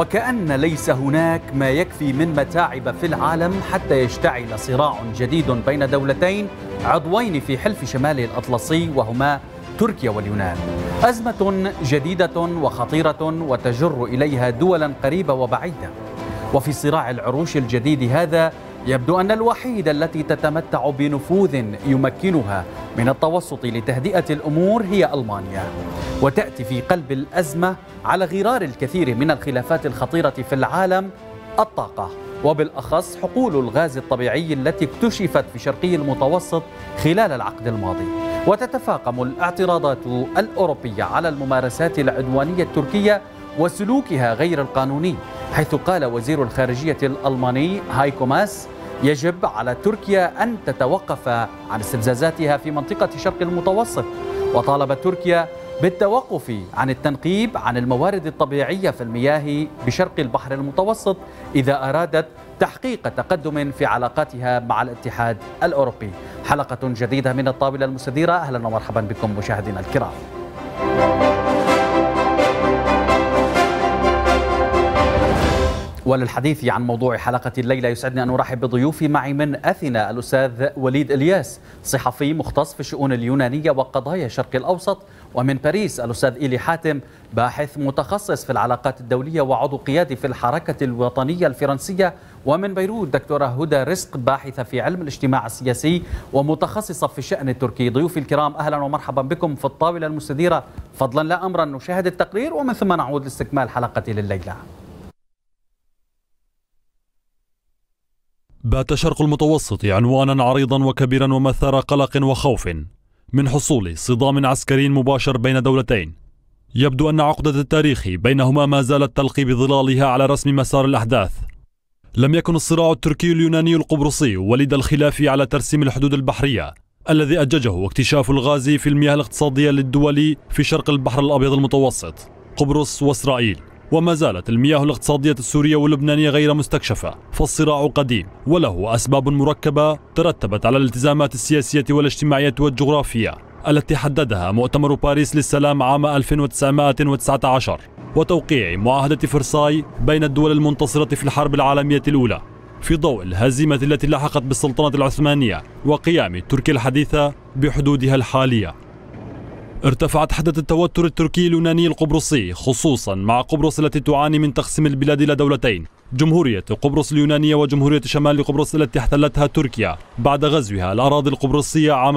وكأن ليس هناك ما يكفي من متاعب في العالم حتى يشتعل صراع جديد بين دولتين عضوين في حلف شمال الأطلسي وهما تركيا واليونان. أزمة جديدة وخطيرة وتجر إليها دولا قريبة وبعيدة. وفي صراع العروش الجديد هذا يبدو أن الوحيدة التي تتمتع بنفوذ يمكنها من التوسط لتهدئة الأمور هي ألمانيا، وتأتي في قلب الأزمة على غرار الكثير من الخلافات الخطيرة في العالم الطاقة، وبالأخص حقول الغاز الطبيعي التي اكتشفت في شرقي المتوسط خلال العقد الماضي. وتتفاقم الاعتراضات الأوروبية على الممارسات العدوانية التركية وسلوكها غير القانوني، حيث قال وزير الخارجية الألماني هايكو ماس يجب على تركيا أن تتوقف عن استفزازاتها في منطقة شرق المتوسط، وطالب تركيا بالتوقف عن التنقيب عن الموارد الطبيعية في المياه بشرق البحر المتوسط إذا أرادت تحقيق تقدم في علاقاتها مع الاتحاد الأوروبي. حلقة جديدة من الطاولة المستديرة، أهلا ومرحبا بكم مشاهدينا الكرام. وللحديث عن موضوع حلقة الليلة يسعدني أن أرحب بضيوفي. معي من أثينا الأستاذ وليد إلياس، صحفي مختص في الشؤون اليونانية وقضايا الشرق الأوسط، ومن باريس الأستاذ إيلي حاتم، باحث متخصص في العلاقات الدولية وعضو قيادي في الحركة الوطنية الفرنسية، ومن بيروت دكتورة هدى رزق، باحثة في علم الاجتماع السياسي ومتخصصة في الشأن التركي. ضيوفي الكرام أهلا ومرحبا بكم في الطاولة المستديرة. فضلا لا أمرا نشاهد التقرير ومن ثم نعود لاستكمال حلقة لليلة. بات شرق المتوسط عنوانا عريضا وكبيرا ومثار قلق وخوف من حصول صدام عسكري مباشر بين دولتين. يبدو أن عقدة التاريخ بينهما ما زالت تلقي بظلالها على رسم مسار الأحداث. لم يكن الصراع التركي اليوناني القبرصي وليد الخلاف على ترسيم الحدود البحرية الذي أججه اكتشاف الغاز في المياه الاقتصادية للدول في شرق البحر الأبيض المتوسط، قبرص وإسرائيل. وما زالت المياه الاقتصادية السورية واللبنانية غير مستكشفة، فالصراع قديم وله أسباب مركبة ترتبت على الالتزامات السياسية والاجتماعية والجغرافية التي حددها مؤتمر باريس للسلام عام 1919 وتوقيع معاهدة فرساي بين الدول المنتصرة في الحرب العالمية الأولى في ضوء الهزيمة التي لحقت بالسلطنة العثمانية وقيام تركيا الحديثة بحدودها الحالية. ارتفعت حدة التوتر التركي اليوناني القبرصي، خصوصا مع قبرص التي تعاني من تقسيم البلاد إلى دولتين، جمهورية قبرص اليونانية وجمهورية شمال قبرص التي احتلتها تركيا بعد غزوها الأراضي القبرصية عام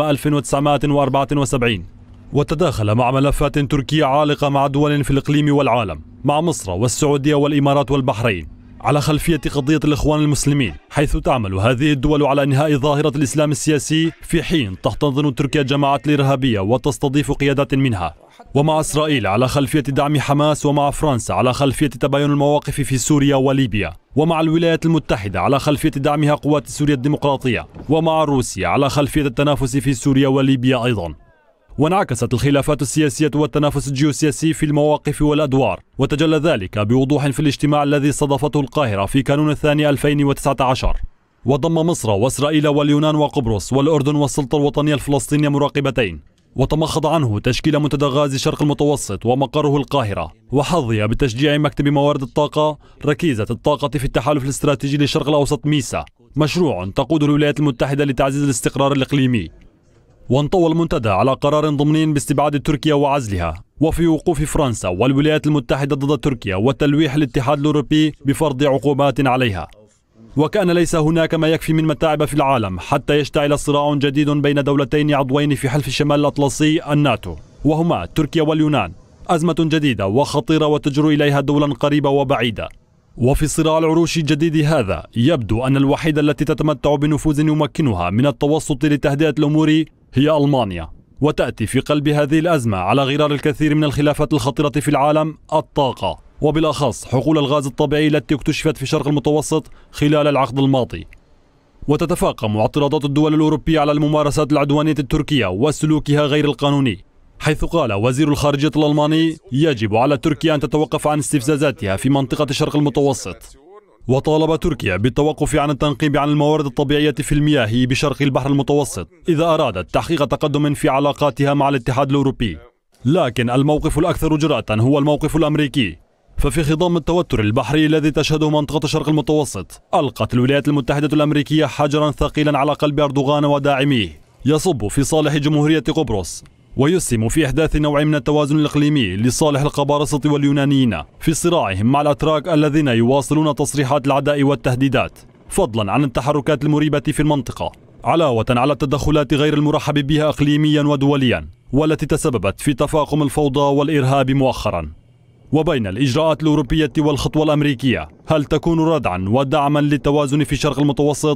1974. وتداخل مع ملفات تركية عالقة مع دول في الإقليم والعالم، مع مصر والسعودية والإمارات والبحرين، على خلفية قضية الإخوان المسلمين، حيث تعمل هذه الدول على إنهاء ظاهرة الإسلام السياسي في حين تحتضن تركيا جماعات الإرهابية وتستضيف قيادات منها، ومع إسرائيل على خلفية دعم حماس، ومع فرنسا على خلفية تباين المواقف في سوريا وليبيا، ومع الولايات المتحدة على خلفية دعمها قوات سوريا الديمقراطية، ومع روسيا على خلفية التنافس في سوريا وليبيا أيضا. وانعكست الخلافات السياسية والتنافس الجيوسياسي في المواقف والأدوار، وتجلى ذلك بوضوح في الاجتماع الذي استضافته القاهرة في كانون الثاني 2019، وضم مصر وإسرائيل واليونان وقبرص والأردن والسلطة الوطنية الفلسطينية مراقبتين، وتمخض عنه تشكيل منتدى غاز شرق المتوسط ومقره القاهرة، وحظي بتشجيع مكتب موارد الطاقة ركيزة الطاقة في التحالف الاستراتيجي للشرق الأوسط ميسا، مشروع تقوده الولايات المتحدة لتعزيز الاستقرار الإقليمي. وانطوى المنتدى على قرار ضمني باستبعاد تركيا وعزلها، وفي وقوف فرنسا والولايات المتحدة ضد تركيا وتلويح الاتحاد الأوروبي بفرض عقوبات عليها. وكان ليس هناك ما يكفي من متاعب في العالم حتى يشتعل صراع جديد بين دولتين عضوين في حلف شمال الأطلسي الناتو، وهما تركيا واليونان. أزمة جديدة وخطيرة وتجر إليها دولا قريبة وبعيدة. وفي صراع العروش الجديد هذا يبدو أن الوحيدة التي تتمتع بنفوذ يمكنها من التوسط لتهدئة الأمور هي ألمانيا، وتأتي في قلب هذه الأزمة على غرار الكثير من الخلافات الخطيرة في العالم الطاقة، وبالأخص حقول الغاز الطبيعي التي اكتشفت في شرق المتوسط خلال العقد الماضي. وتتفاقم اعتراضات الدول الأوروبية على الممارسات العدوانية التركية وسلوكها غير القانوني، حيث قال وزير الخارجية الألماني يجب على تركيا أن تتوقف عن استفزازاتها في منطقة شرق المتوسط. وطالب تركيا بالتوقف عن التنقيب عن الموارد الطبيعية في المياه بشرق البحر المتوسط إذا أرادت تحقيق تقدم في علاقاتها مع الاتحاد الأوروبي. لكن الموقف الأكثر جرأة هو الموقف الأمريكي، ففي خضم التوتر البحري الذي تشهده منطقة الشرق المتوسط، ألقت الولايات المتحدة الأمريكية حجرا ثقيلا على قلب أردوغان وداعميه، يصب في صالح جمهورية قبرص ويسهم في إحداث نوع من التوازن الإقليمي لصالح القبارصة واليونانيين في صراعهم مع الأتراك الذين يواصلون تصريحات العداء والتهديدات، فضلا عن التحركات المريبة في المنطقة، علاوة على التدخلات غير المرحب بها إقليميا ودوليا والتي تسببت في تفاقم الفوضى والإرهاب مؤخرا. وبين الإجراءات الأوروبية والخطوة الأمريكية، هل تكون ردعا ودعما للتوازن في الشرق المتوسط؟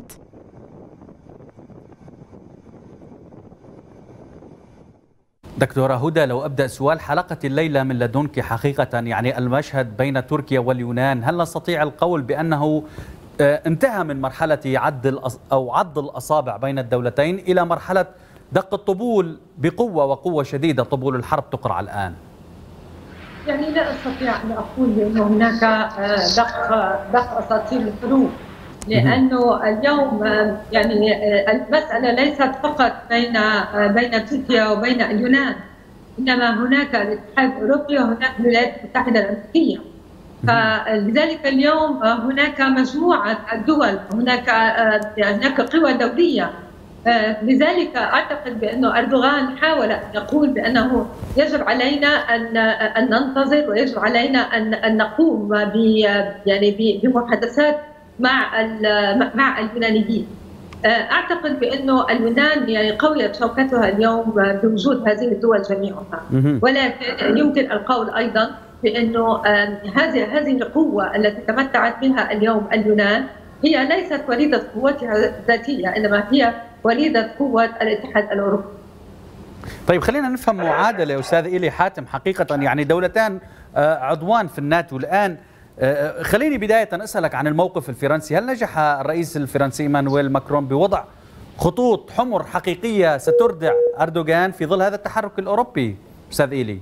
دكتورة هدى، لو أبدأ سؤال حلقة الليلة من لدنك حقيقة، يعني المشهد بين تركيا واليونان، هل نستطيع القول بأنه انتهى من مرحلة عض الأصابع بين الدولتين إلى مرحلة دق الطبول بقوة وقوة شديدة، طبول الحرب تقرع الآن؟ يعني لا أستطيع أن أقول بأن هناك دق أساطير الحروب، لأنه اليوم يعني المسألة ليست فقط بين تركيا وبين اليونان، إنما هناك الاتحاد الأوروبي وهناك الولايات المتحدة الأمريكية. فلذلك اليوم هناك مجموعة الدول، هناك قوى دولية. لذلك أعتقد بأنه أردوغان حاول أن يقول بأنه يجب علينا أن ننتظر ويجب علينا أن نقوم بمحادثات مع اليونانيين. أعتقد بأنه اليونان يعني قويت شوكتها اليوم بوجود هذه الدول جميعها، ولكن يمكن القول أيضا بأنه هذه القوة التي تمتعت بها اليوم اليونان هي ليست وليدة قوتها الذاتية، إنما هي وليدة قوة الاتحاد الأوروبي. طيب خلينا نفهم معادلة يا أستاذ إيلي حاتم. حقيقة يعني دولتان عضوان في الناتو الآن. خليني بداية أسألك عن الموقف الفرنسي. هل نجح الرئيس الفرنسي إيمانويل ماكرون بوضع خطوط حمر حقيقية ستردع أردوغان في ظل هذا التحرك الأوروبي أستاذ إيلي؟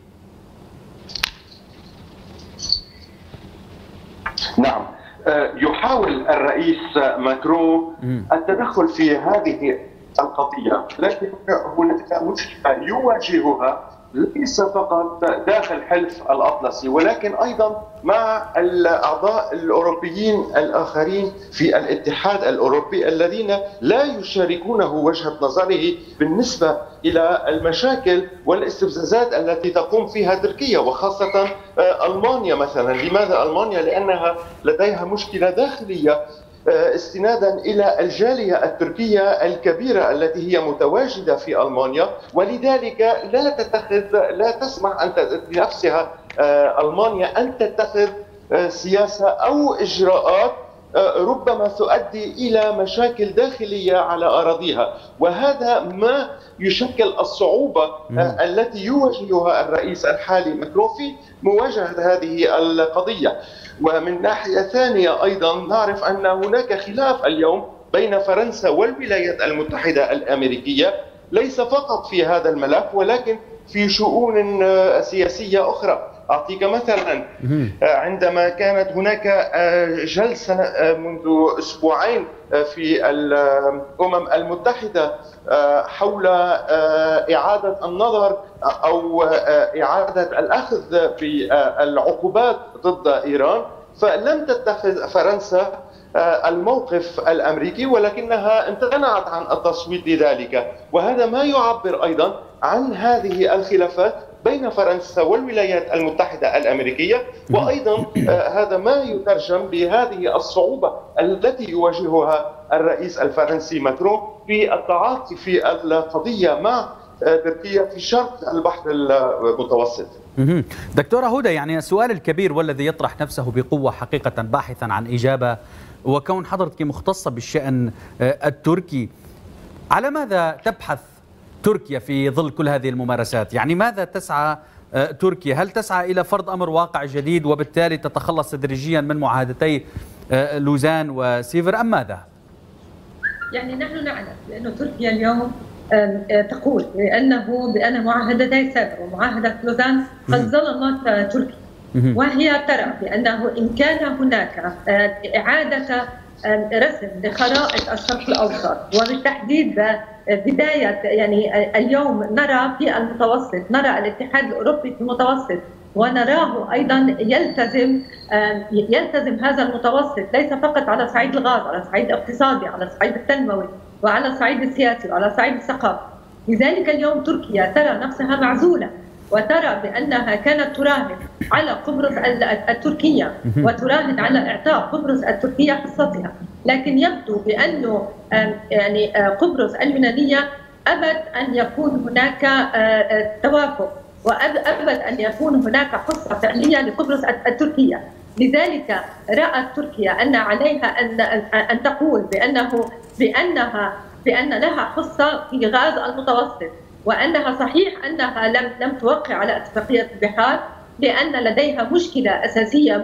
نعم، يحاول الرئيس ماكرون التدخل في هذه القضية، لكن هناك مشكلة يواجهها ليس فقط داخل حلف الأطلسي ولكن أيضا مع الأعضاء الأوروبيين الآخرين في الاتحاد الأوروبي الذين لا يشاركونه وجهة نظره بالنسبة إلى المشاكل والاستفزازات التي تقوم فيها تركيا، وخاصة ألمانيا مثلا. لماذا ألمانيا؟ لأنها لديها مشكلة داخلية استنادا إلى الجالية التركية الكبيرة التي هي متواجدة في ألمانيا، ولذلك لا تسمح لنفسها ألمانيا أن تتخذ سياسة أو إجراءات ربما تؤدي إلى مشاكل داخلية على أراضيها، وهذا ما يشكل الصعوبة التي يواجهها الرئيس الحالي ماكرون في مواجهة هذه القضية. ومن ناحية ثانية أيضا نعرف أن هناك خلاف اليوم بين فرنسا والولايات المتحدة الأمريكية، ليس فقط في هذا الملف ولكن في شؤون سياسية أخرى. أعطيك مثلا، عندما كانت هناك جلسة منذ أسبوعين في الأمم المتحدة حول إعادة النظر أو إعادة الأخذ بالعقوبات ضد إيران، فلم تتخذ فرنسا الموقف الأمريكي ولكنها امتنعت عن التصويت لذلك، وهذا ما يعبر أيضا عن هذه الخلافات بين فرنسا والولايات المتحدة الأمريكية، وأيضا هذا ما يترجم بهذه الصعوبة التي يواجهها الرئيس الفرنسي ماكرون في التعاطي في القضية مع تركيا في شرق البحر المتوسط. دكتورة هدى، يعني السؤال الكبير والذي يطرح نفسه بقوة حقيقة باحثا عن إجابة، وكون حضرتك مختصة بالشأن التركي، على ماذا تبحث تركيا في ظل كل هذه الممارسات؟ يعني ماذا تسعى تركيا؟ هل تسعى إلى فرض أمر واقع جديد وبالتالي تتخلص تدريجيا من معاهدتي لوزان وسيفر أم ماذا؟ يعني نحن نعلم بأن تركيا اليوم تقول بأن معاهدتي سيفر ومعاهدة لوزان قد ظلمت تركيا، وهي ترى بأنه إن كان هناك إعادة رسم لخرائط الشرق الأوسط وبالتحديد بداية، يعني اليوم نرى في المتوسط، نرى الاتحاد الأوروبي في المتوسط ونراه أيضا يلتزم هذا المتوسط ليس فقط على صعيد الغاز، على الصعيد الاقتصادي، على الصعيد التنموي، وعلى الصعيد السياسي، وعلى صعيد الثقافة. لذلك اليوم تركيا ترى نفسها معزولة، وترى بأنها كانت تراهن على قبرص التركية وتراهن على إعطاء قبرص التركية حصتها، لكن يبدو بأنه يعني قبرص اليونانية أبد أن يكون هناك توافق، وأبد أن يكون هناك حصة فعلية لقبرص التركية. لذلك رأت تركيا أن عليها أن تقول بأن لها حصة في غاز المتوسط، وأنها صحيح أنها لم توقع على اتفاقية البحار، لأن لديها مشكلة أساسية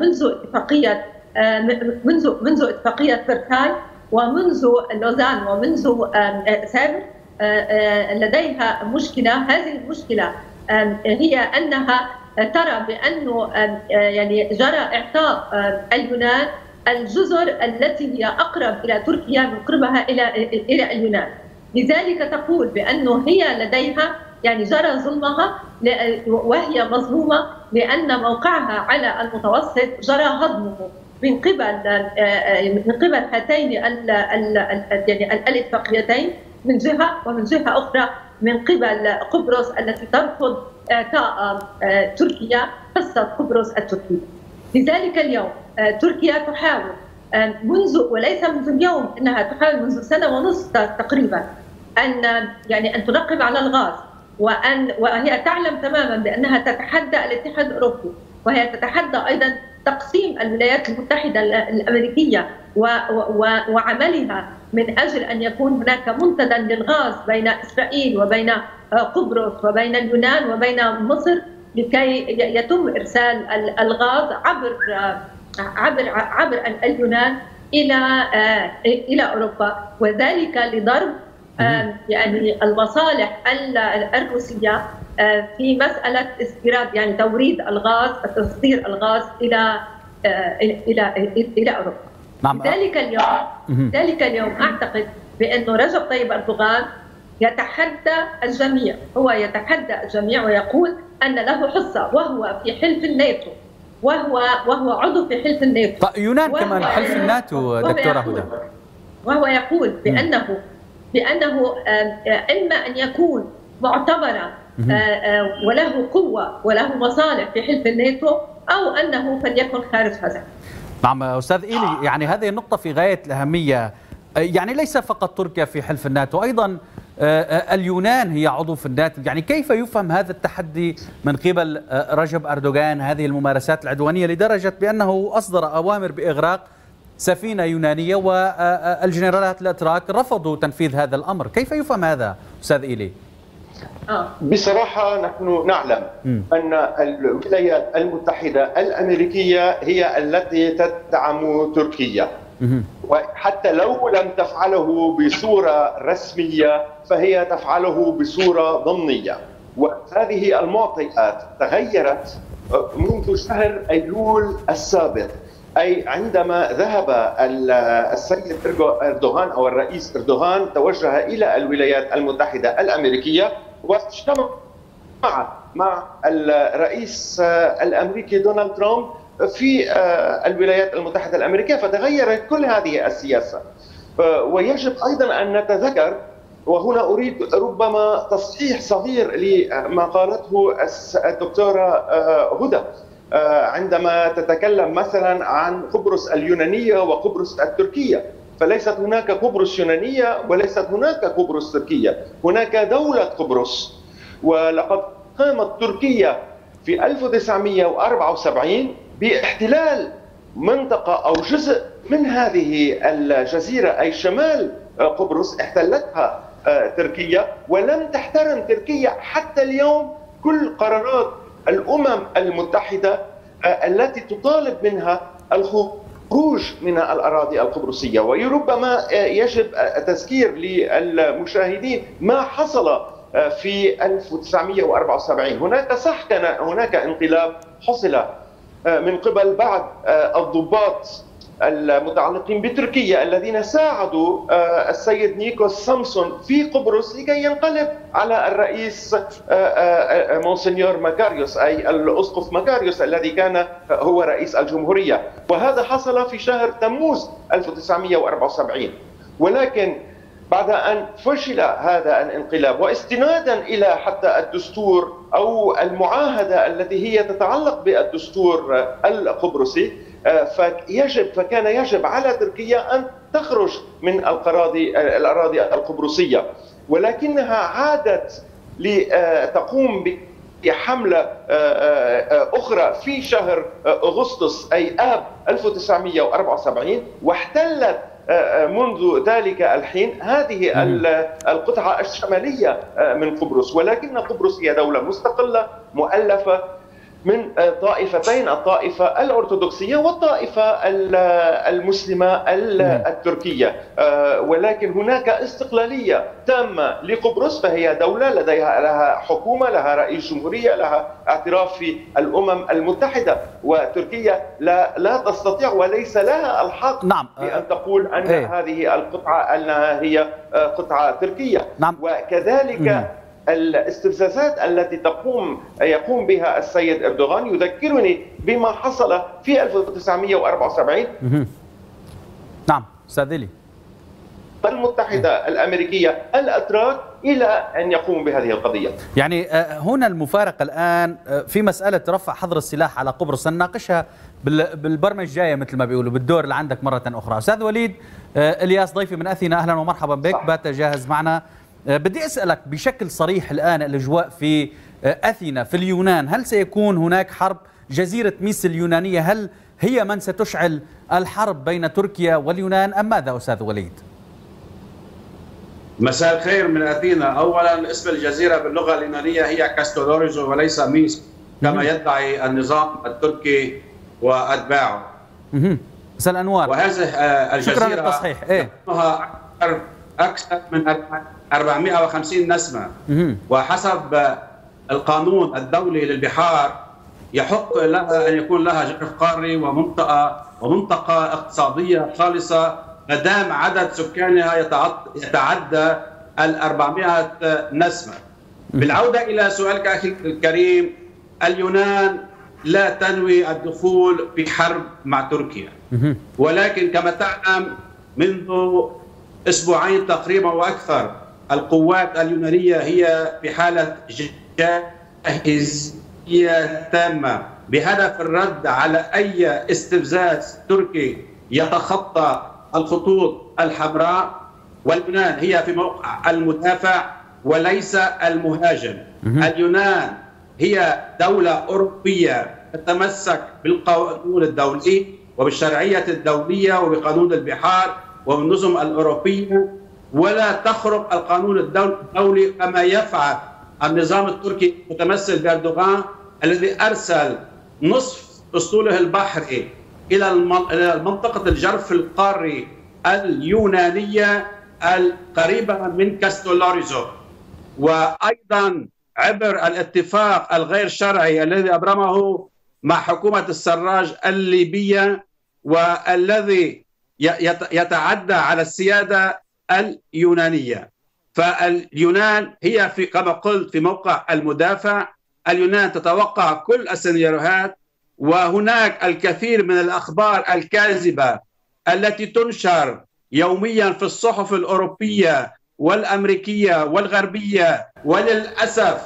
منذ اتفاقية فرساي ومنذ لوزان ومنذ سابر. لديها مشكلة، هذه المشكلة هي أنها ترى بأنه يعني جرى إعطاء اليونان الجزر التي هي أقرب إلى تركيا من قربها إلى اليونان. لذلك تقول بأنه هي لديها يعني جرى ظلمها وهي مظلومة، لأن موقعها على المتوسط جرى هضمه من قبل هاتين يعني الاتفاقيتين من جهة، ومن جهة أخرى من قبل قبرص التي ترفض إعطاء تركيا حصة قبرص التركية. لذلك اليوم تركيا تحاول وليس منذ اليوم، انها تحاول منذ سنه ونصف تقريبا ان تنقب على الغاز، وهي تعلم تماما بانها تتحدى الاتحاد الاوروبي، وهي تتحدى ايضا تقسيم الولايات المتحده الامريكيه وعملها من اجل ان يكون هناك منتدى للغاز بين اسرائيل وبين قبرص وبين اليونان وبين مصر، لكي يتم ارسال الغاز عبر اليونان الى اوروبا، وذلك لضرب يعني المصالح الروسيه في مساله استيراد يعني توريد الغاز وتصدير الغاز الى اوروبا. نعم. ذلك اليوم اعتقد بانه رجب طيب اردوغان يتحدى الجميع، هو يتحدى الجميع ويقول ان له حصه، وهو في حلف الناتو، وهو عضو في حلف الناتو. يونان كمان حلف الناتو دكتورة هدى. وهو يقول بأنه إما أن يكون معتبرا وله قوة وله مصالح في حلف الناتو، أو أنه فليكن خارج هذا. نعم أستاذ إيلي، يعني هذه النقطة في غاية الأهمية. يعني ليس فقط تركيا في حلف الناتو، أيضا اليونان هي عضو في الناتو. يعني كيف يفهم هذا التحدي من قبل رجب أردوغان، هذه الممارسات العدوانية لدرجة بأنه أصدر أوامر بإغراق سفينة يونانية والجنرالات الأتراك رفضوا تنفيذ هذا الأمر؟ كيف يفهم هذا أستاذ إيلي؟ بصراحة نحن نعلم أن الولايات المتحدة الأمريكية هي التي تدعم تركيا، وحتى لو لم تفعله بصورة رسمية فهي تفعله بصورة ضمنية، وهذه المعطيات تغيرت منذ شهر أيلول السابق، أي عندما ذهب السيد أردوغان أو الرئيس أردوغان توجه إلى الولايات المتحدة الأمريكية واجتمع مع الرئيس الأمريكي دونالد ترامب في الولايات المتحدة الأمريكية، فتغيرت كل هذه السياسة. ويجب أيضا أن نتذكر، وهنا أريد ربما تصحيح صغير لما قالته الدكتورة هدى عندما تتكلم مثلا عن قبرص اليونانية وقبرص التركية، فليست هناك قبرص يونانية وليست هناك قبرص تركية، هناك دولة قبرص. ولقد قامت تركيا في 1974 باحتلال منطقة أو جزء من هذه الجزيرة، أي شمال قبرص احتلتها تركيا، ولم تحترم تركيا حتى اليوم كل قرارات الأمم المتحدة التي تطالب منها الخروج من الأراضي القبرصية. وربما يجب تذكير للمشاهدين ما حصل في 1974. هناك صح كان هناك انقلاب حصل من قبل بعض الضباط المتعلقين بتركيا الذين ساعدوا السيد نيكوس سامسون في قبرص لكي ينقلب على الرئيس مونسنيور ماكاريوس، أي الأسقف ماكاريوس الذي كان هو رئيس الجمهورية، وهذا حصل في شهر تموز 1974. ولكن بعد أن فشل هذا الانقلاب واستنادا إلى حتى الدستور أو المعاهدة التي هي تتعلق بالدستور القبرصي، فكان يجب على تركيا أن تخرج من الأراضي القبرصية، ولكنها عادت لتقوم بحملة أخرى في شهر أغسطس أي آب 1974، واحتلت منذ ذلك الحين هذه القطعة الشمالية من قبرص. ولكن قبرص هي دولة مستقلة مؤلفة من طائفتين، الطائفة الأرثوذكسية والطائفة المسلمة التركية، ولكن هناك استقلالية تامة لقبرص، فهي دولة لها حكومة، لها رئيس جمهورية، لها اعتراف في الأمم المتحدة، وتركيا لا تستطيع وليس لها الحق بأن تقول أن هذه القطعة أنها هي قطعة تركية. وكذلك الاستفزازات التي يقوم بها السيد أردوغان يذكرني بما حصل في 1974. نعم أستاذ إلي. المتحدة الأمريكية الأتراك إلى أن يقوموا بهذه القضية. يعني هنا المفارقة الآن في مسألة رفع حظر السلاح على قبرص، سنناقشها بالبرمجة الجاية مثل ما بيقولوا، بالدور اللي عندك مرة أخرى. أستاذ وليد إلياس ضيفي من أثينا، أهلا ومرحبا بك. بات جاهز معنا. بدي أسألك بشكل صريح الآن، الأجواء في أثينا في اليونان، هل سيكون هناك حرب؟ جزيرة ميس اليونانية هل هي من ستشعل الحرب بين تركيا واليونان أم ماذا أستاذ وليد؟ مساء الخير من أثينا. أولا اسم الجزيرة باللغة اليونانية هي كاستولوريزو وليس ميس كما يدعي النظام التركي وأتباعه. مساء الأنوار. وهذه الجزيرة شكرا للتصحيح. أكثر من 450 نسمة، وحسب القانون الدولي للبحار يحق لها أن يكون لها جرف قاري ومنطقة اقتصادية خالصة ما دام عدد سكانها يتعدى 400 نسمة. بالعودة إلى سؤالك أخي الكريم، اليونان لا تنوي الدخول في حرب مع تركيا، ولكن كما تعلم منذ أسبوعين تقريبا وأكثر القوات اليونانية هي في حالة جاهزية تامة بهدف الرد على أي استفزاز تركي يتخطى الخطوط الحمراء، واليونان هي في موقع المدافع وليس المهاجم. اليونان هي دولة أوروبية تتمسك بالقانون الدولي وبالشرعية الدولية وبقانون البحار والنظم الأوروبية، ولا تخرق القانون الدولي كما يفعل النظام التركي المتمثل بأردوغان الذي أرسل نصف أسطوله البحري إلى منطقة الجرف القاري اليونانية القريبة من كاستولوريزو، وأيضا عبر الاتفاق الغير شرعي الذي أبرمه مع حكومة السراج الليبية والذي يتعدى على السيادة اليونانية. فاليونان هي كما قلت في موقع المدافع. اليونان تتوقع كل السيناريوهات، وهناك الكثير من الأخبار الكاذبة التي تنشر يوميا في الصحف الأوروبية والأمريكية والغربية، وللأسف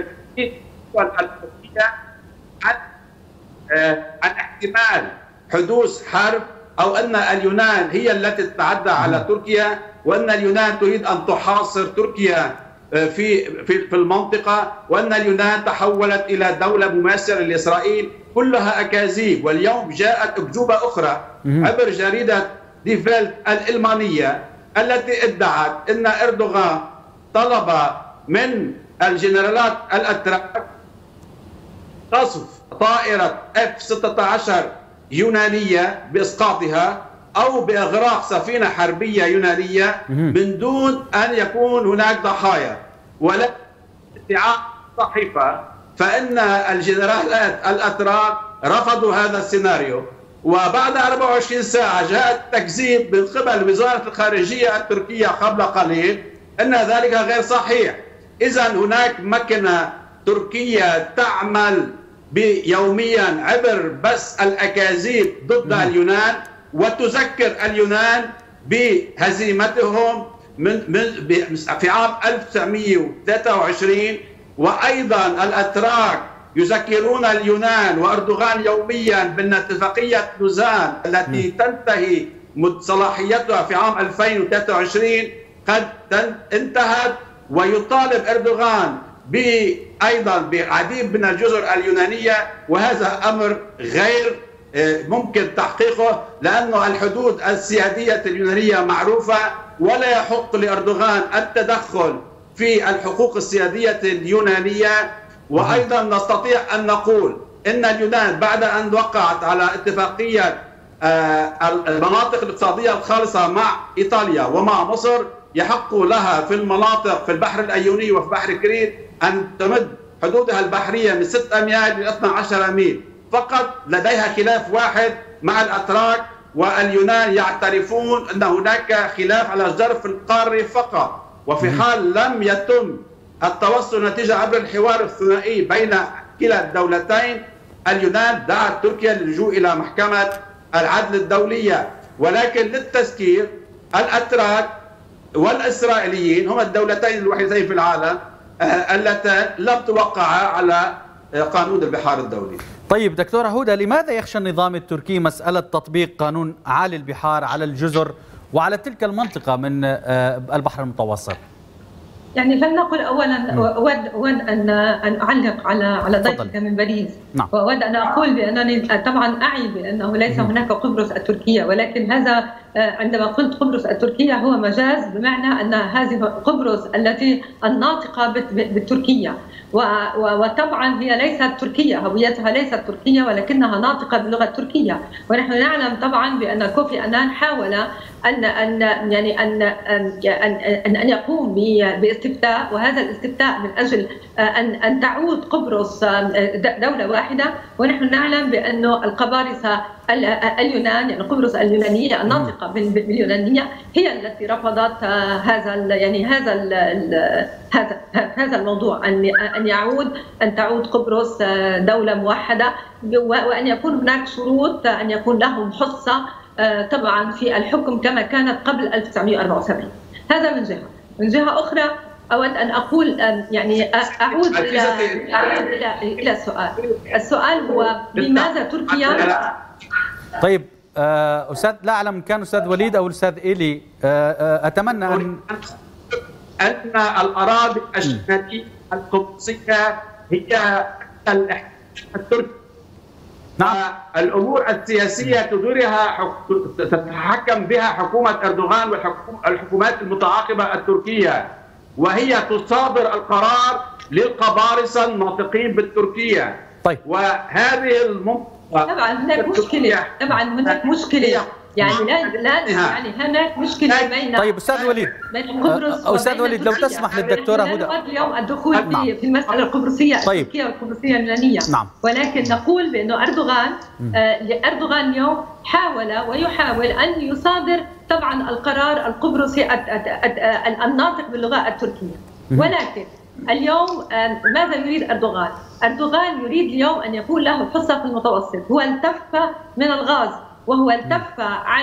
عن احتمال حدوث حرب، أو أن اليونان هي التي تتعدى على تركيا، وأن اليونان تريد أن تحاصر تركيا في المنطقة، وأن اليونان تحولت إلى دولة مماثلة لإسرائيل. كلها أكاذيب. واليوم جاءت أكذوبة أخرى عبر جريدة دي فيلت الألمانية التي ادعت أن أردوغان طلب من الجنرالات الأتراك قصف طائرة F-16 يونانية بإسقاطها أو بإغراق سفينة حربية يونانية من دون أن يكون هناك ضحايا. ولا ادعاء صحيفة، فإن الجنرالات الأتراك رفضوا هذا السيناريو وبعد 24 ساعة جاء التكذيب من قبل وزارة الخارجية التركية قبل قليل أن ذلك غير صحيح. إذا هناك مكنة تركية تعمل يوميا عبر بس الأكاذيب ضد اليونان، وتذكر اليونان بهزيمتهم في عام 1923، وأيضا الأتراك يذكرون اليونان وأردوغان يوميا بأن اتفاقية لوزان التي تنتهي صلاحيتها في عام 2023 قد انتهت، ويطالب أردوغان أيضا بعديد من الجزر اليونانية، وهذا أمر غير ممكن تحقيقه لأن الحدود السيادية اليونانية معروفة، ولا يحق لأردوغان التدخل في الحقوق السيادية اليونانية. وأيضا نستطيع أن نقول إن اليونان بعد أن وقعت على اتفاقية المناطق الاقتصادية الخالصة مع إيطاليا ومع مصر، يحق لها في المناطق في البحر الأيوني وفي بحر كريت أن تمد حدودها البحرية من 6 أميال إلى 12 ميل فقط. لديها خلاف واحد مع الأتراك، واليونان يعترفون أن هناك خلاف على الجرف القاري فقط. وفي حال لم يتم التوصل نتيجة عبر الحوار الثنائي بين كلا الدولتين، اليونان دعت تركيا للجوء إلى محكمة العدل الدولية. ولكن للتذكير، الأتراك والإسرائيليين هم الدولتين الوحيدتين في العالم اللتان لم توقعا على قانون البحار الدولي. طيب دكتورة هدى، لماذا يخشى النظام التركي مسألة تطبيق قانون عالي البحار على الجزر وعلى تلك المنطقة من البحر المتوسط؟ يعني فلنقل اولا اود ان اعلق على ضيفك من باريس. نعم. واود ان اقول بانني طبعا اعي بانه ليس هناك قبرص التركيه، ولكن هذا عندما قلت قبرص التركيه هو مجاز، بمعنى ان هذه قبرص التي الناطقه بالتركيه، وطبعا هي ليست تركيه، هويتها ليست تركيه ولكنها ناطقه باللغه التركيه. ونحن نعلم طبعا بان كوفي عنان حاول ان يقوم باستفتاء، وهذا الاستفتاء من اجل ان تعود قبرص دوله واحده. ونحن نعلم بان القبارصه اليونان، يعني قبرص اليونانيه الناطقه باليونانيه، هي التي رفضت هذا الموضوع، ان تعود قبرص دوله موحده، وان يكون هناك شروط ان يكون لهم حصه طبعا في الحكم كما كانت قبل 1974. هذا من جهه. من جهه اخرى اود ان اقول يعني اعود الى السؤال هو لماذا تركيا؟ طيب استاذ، لا اعلم كان استاذ وليد او الاستاذ إيلي، اتمنى ان الاراضي الشماليه القدسيه هي التركي. نعم. الامور السياسيه تتحكم بها حكومه اردوغان والحكومات المتعاقبه التركيه، وهي تصادر القرار للقبارصه الناطقين بالتركيه. طيب. وهذه المنطقه طبعا هناك مشكله، يعني يعني هناك مشكله بين. طيب استاذ وليد، استاذ وليد لو تسمح للدكتوره هدى اليوم الدخول في المساله القبرصيه التركيه والقبرصيه اليونانيه. نعم. ولكن نقول بانه اردوغان اليوم حاول ويحاول ان يصادر طبعا القرار القبرصي الناطق باللغه التركيه. ولكن اليوم ماذا يريد أردوغان؟ أردوغان يريد اليوم أن يكون له حصة في المتوسط. هو التف من الغاز، وهو التف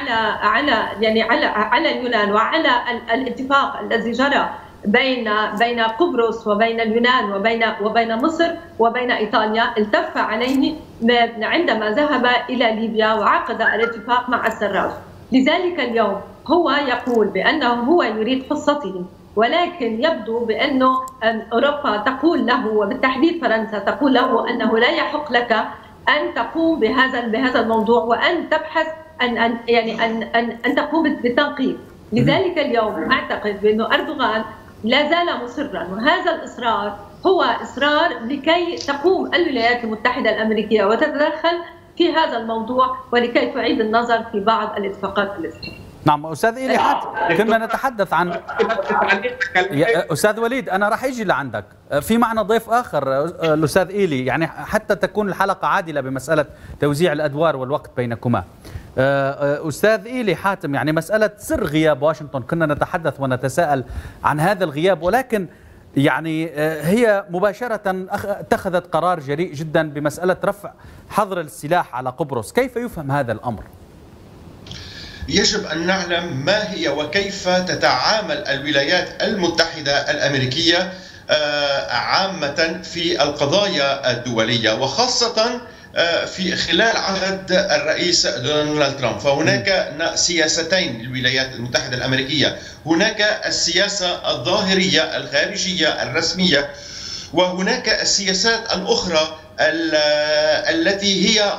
على اليونان وعلى الاتفاق الذي جرى بين قبرص وبين اليونان وبين مصر وبين إيطاليا. التف عليه عندما ذهب إلى ليبيا وعقد الاتفاق مع السراج. لذلك اليوم هو يقول بأنه هو يريد حصته، ولكن يبدو بأنه أوروبا تقول له، وبالتحديد فرنسا تقول له، أنه لا يحق لك أن تقوم بهذا الموضوع وأن تبحث أن تقوم بالتنقيب. لذلك اليوم أعتقد بأنه أردوغان لا زال مصرا، وهذا الإصرار هو إصرار لكي تقوم الولايات المتحدة الأمريكية وتتدخل في هذا الموضوع، ولكي تعيد النظر في بعض الاتفاقات التي نعم أستاذ إيلي حاتم، كنا نتحدث عن أستاذ وليد، أنا راح أجي لعندك، في معنا ضيف آخر الأستاذ إيلي، يعني حتى تكون الحلقة عادلة بمسألة توزيع الأدوار والوقت بينكما. أستاذ إيلي حاتم، يعني مسألة سر غياب واشنطن كنا نتحدث ونتساءل عن هذا الغياب، ولكن يعني هي مباشرة اتخذت قرار جريء جدا بمسألة رفع حظر السلاح على قبرص، كيف يفهم هذا الأمر؟ يجب أن نعلم ما هي وكيف تتعامل الولايات المتحدة الأمريكية عامة في القضايا الدولية، وخاصة في خلال عهد الرئيس دونالد ترامب. فهناك سياستين للولايات المتحدة الأمريكية، هناك السياسة الظاهرية الخارجية الرسمية، وهناك السياسات الأخرى التي هي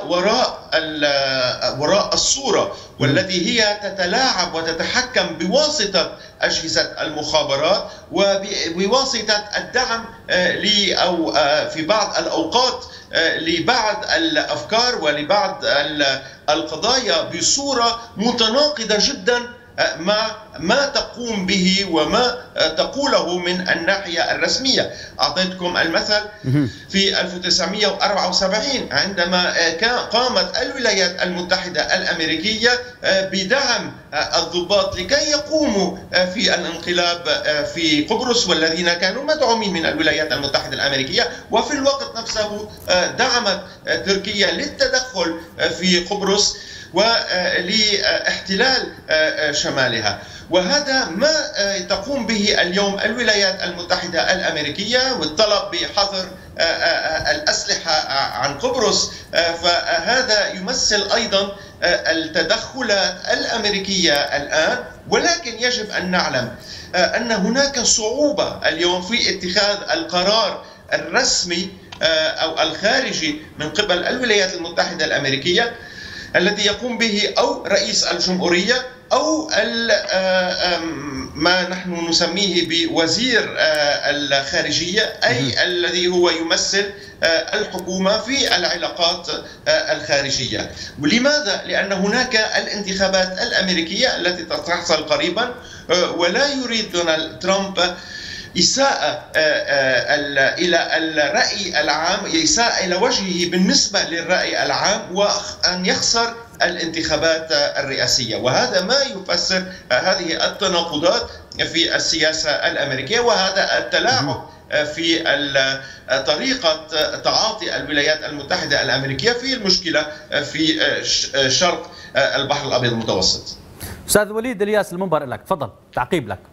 وراء الصورة، والتي هي تتلاعب وتتحكم بواسطة أجهزة المخابرات وبواسطة الدعم أو في بعض الأوقات لبعض الأفكار ولبعض القضايا بصورة متناقضة جدا مع ما تقوم به وما تقوله من الناحية الرسمية. أعطيتكم المثل في 1974 عندما قامت الولايات المتحدة الأمريكية بدعم الضباط لكي يقوموا في الانقلاب في قبرص، والذين كانوا مدعومين من الولايات المتحدة الأمريكية، وفي الوقت نفسه دعمت تركيا للتدخل في قبرص ولاحتلال شمالها. وهذا ما تقوم به اليوم الولايات المتحدة الأمريكية، والطلب بحظر الأسلحة عن قبرص، فهذا يمثل أيضا التدخلات الأمريكية الآن. ولكن يجب أن نعلم أن هناك صعوبة اليوم في اتخاذ القرار الرسمي أو الخارجي من قبل الولايات المتحدة الأمريكية الذي يقوم به أو رئيس الجمهورية أو ما نحن نسميه بوزير الخارجية، أي الذي هو يمثل الحكومة في العلاقات الخارجية. ولماذا؟ لأن هناك الانتخابات الأمريكية التي ستحصل قريبا، ولا يريد دونالد ترامب إساءة إلى الرأي العام، إساءة إلى وجهه بالنسبة للرأي العام، وأن يخسر الانتخابات الرئاسية. وهذا ما يفسر هذه التناقضات في السياسة الأمريكية، وهذا التلاعب في طريقة تعاطي الولايات المتحدة الأمريكية في المشكلة في شرق البحر الأبيض المتوسط. أستاذ وليد الياس، المنبر لك، تفضل، تعقيب لك.